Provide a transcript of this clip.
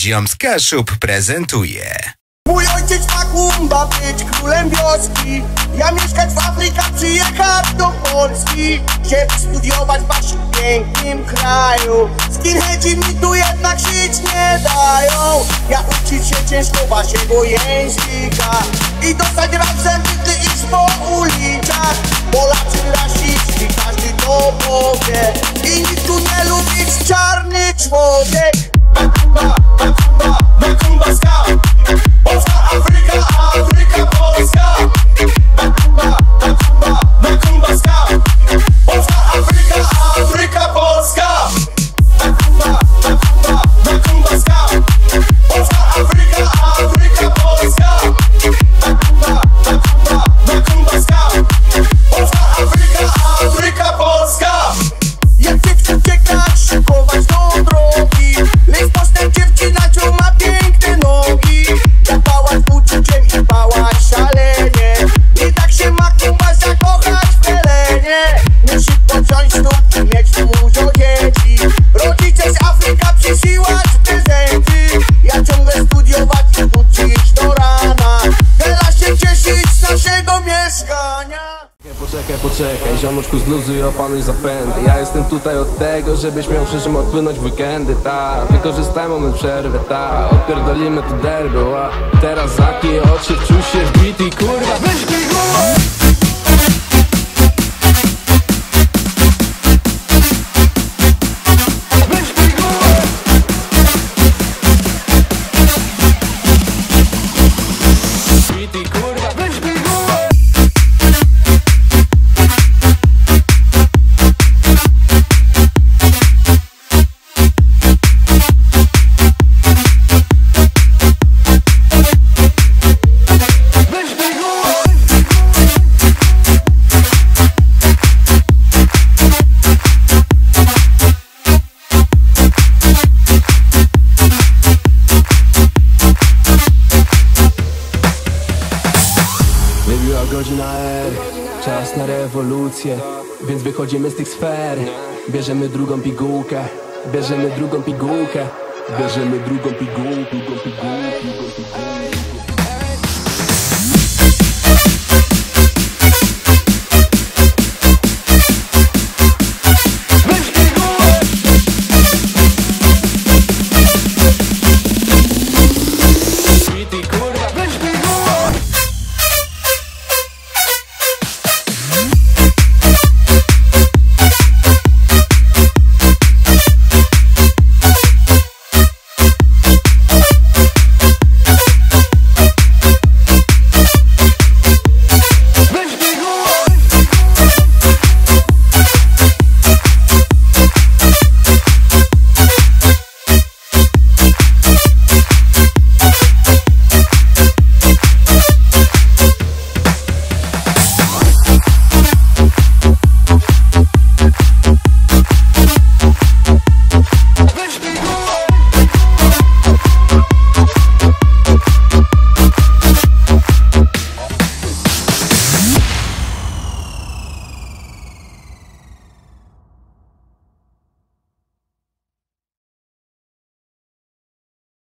Ziomska Szub prezentuje. Mój ojciec ma kumba być królem wioski. Ja mieszkać w Afryce, przyjechać do Polski, żeby studiować w waszym pięknym kraju. Skinheadzi mi tu jednak żyć nie dają. Ja uczyć się ciężko waszego języka i dostać razem gdy iść po ulicach. Polacy rasiści, każdy to powie i nikt tu nie lubi czarny człowiek. Makumba, makumba, makumba ska. Polska, Afryka, Afryka, Polska. Makumba, makumba, makumba ska. Polska, Afryka, Afryka, Polska. Makumba, makumba, makumba ska. Polska, Afryka, Afryka, Polska. Makumba, makumba, makumba ska. Polska, Afryka, Afryka, Polska. Jak dziewczyn uciekać, szykować do drogi. Lecz postęp dziewczyna, co ma piękne nogi. Ja pałac uczuciem i pałac szalenie. I tak się makumba zakochać w Helenie. Musi począć ślub i mieć dużo dzieci. Rodzice z Afryka przysyłać prezenty. Ja ciągle studiować i uczyć do rana. Teraz się cieszyć z naszego mieszkania. Poczekaj, ziomuszku zluzuj, opanuj zapędy. Ja jestem tutaj od tego, żebyś miał przy czym odpłynąć w weekendy, ta. Wykorzystaj moment przerwy, ta. Odpierdolimy tu derby, a teraz zamknij oczy, wczuj się w beat i kurwa wyśpij głowę. Wybiła godzina R, czas na rewolucję, więc wychodzimy z tych sfer. Bierzemy drugą pigułkę, bierzemy drugą pigułkę, bierzemy drugą pigułkę.